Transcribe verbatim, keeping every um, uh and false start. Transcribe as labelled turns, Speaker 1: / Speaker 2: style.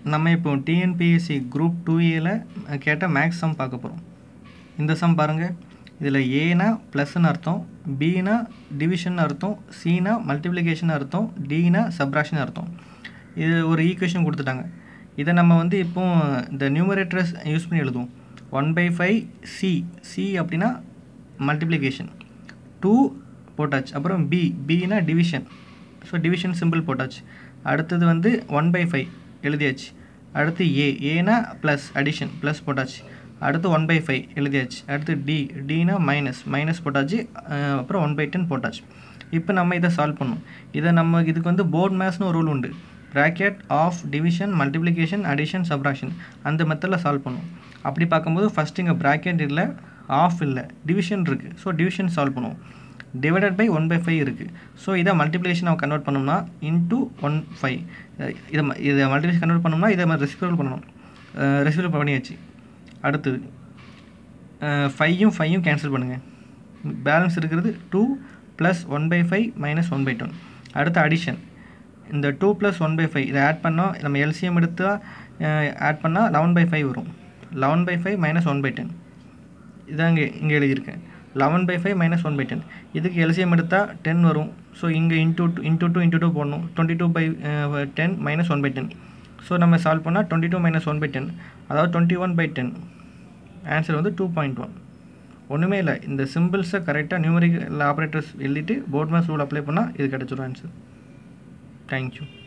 Speaker 1: நம்ம இப்போ TNPSC group two ஏல கேட்ட மேக்ஸ் சம் பார்க்க போகிறோம். இந்த சம் பாருங்கள். இதில் ஏனா ப்ளஸ்ன்னு அர்த்தம், பினா டிவிஷன் அர்த்தம், சினா மல்டிப்ளிகேஷன் அர்த்தம், டினா சப்ராக்ஷன் அர்த்தம். இது ஒரு ஈக்குவேஷன் கொடுத்துட்டாங்க. இதை நம்ம வந்து இப்போ இந்த நியூமரேட்டர்ஸ் யூஸ் பண்ணி எழுதுவோம். ஒன் பை ஃபைவ் சி சி அப்படின்னா மல்டிப்ளிகேஷன், டூ போட்டாச்சு. அப்புறம் பி பினா டிவிஷன், ஸோ டிவிஷன் சிம்பிள் போட்டாச்சு. அடுத்தது வந்து ஒன் பை ஃபைவ் எழுதியாச்சு. அடுத்து ஏ ஏனா ப்ளஸ் அடிஷன் ப்ளஸ் போட்டாச்சு. அடுத்து ஒன் பை ஃபைவ் எழுதியாச்சு. அடுத்து டி டினா மைனஸ் மைனஸ் போட்டாச்சு. அப்புறம் ஒன் பை டென் போட்டாச்சு. இப்போ நம்ம இதை சால்வ் பண்ணணும். இதை நம்ம இதுக்கு வந்து போர்ட் மேத்ஸ்னு ஒரு ரூல் உண்டு. Bracket of division multiplication addition subtraction அந்த மெத்தடில் சால்வ் பண்ணணும். அப்படி பார்க்கும்போது ஃபஸ்ட் இங்கே ப்ராக்கெட் இல்லை, ஆஃப் இல்லை, டிவிஷன் இருக்குது. ஸோ டிவிஷன் சால்வ் பண்ணுவோம். Divided by one by five இருக்குது. ஸோ இதை மல்டிப்ளிகேஷன் நம்ம கன்வெர்ட் பண்ணோம்னா இன்டூ ஒன் ஃபைவ் இதை இதை மல்டிப்ளிகேஷன் கன்வெர்ட் பண்ணோம்னா இதை மாதிரி ரெசிபிரபிள் பண்ணணும். ரெசிபிரபிள் பண்ணியாச்சு. அடுத்தது ஃபையும் ஃபையும் கேன்சல் பண்ணுங்கள். பேலன்ஸ் இருக்கிறது two plus one by five minus one by ten. அடுத்து அடிஷன், இந்த two plus one by five இதை ஆட் பண்ணோம். நம்ம எல்சிஎம் எடுத்து ஆட் பண்ணால் லெவன் பை ஃபைவ் வரும். Eleven by five minus one by ten இதான் இங்கே இங்கே எழுதியிருக்கேன். Eleven by five minus one by ten இதுக்கு எல்சிஎம் எடுத்தால் டென் வரும். ஸோ இங்கே into two into two into two போடணும். Twenty two by ten minus one by ten. So நம்ம சால்வ் பண்ணால் twenty two minus one by ten, அதாவது twenty one by ten. Answer வந்து two point one. ஒன்றுமே இல்லை, இந்த சிம்பிள்ஸை கரெக்டாக நியூமரிக்கல் ஆப்ரேட்டர்ஸ் எழுதிட்டு போர்ட் மேத்ஸ் ரூல் அப்ளை பண்ணால் இது கிடச்சிடும் ஆன்சர். தேங்க்யூ.